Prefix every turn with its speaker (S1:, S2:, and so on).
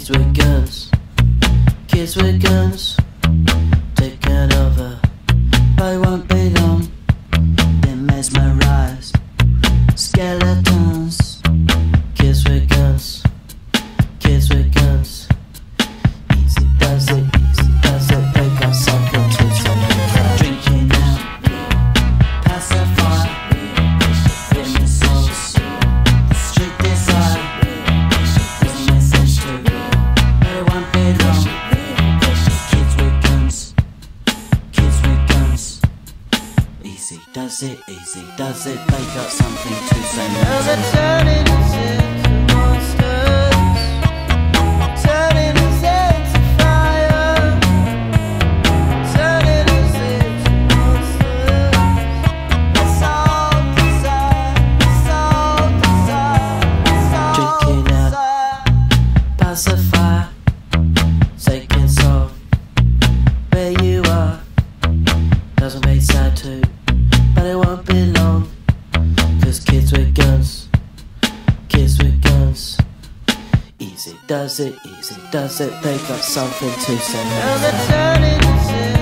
S1: Kids with guns, kids with guns, taking over, but it won't be long. They're mesmerized, skeletons. Kids with guns, kids with guns. Easy does it, they got something to say. Drinking out, pacifier, women's souls, street desire, there's a message too, but it won't be long. Kids with guns, kids with guns. Easy does it, they got something to say. Now they're turning us into monsters, turning us into fire, turning us into monsters. It's all desire, it's all desire, it's all drinking out, pacifier, taking soul. Where you are doesn't make sad too, but it won't be long. Cause kids with guns, kids with guns. Easy does it, they got something to say. Now they're turning us in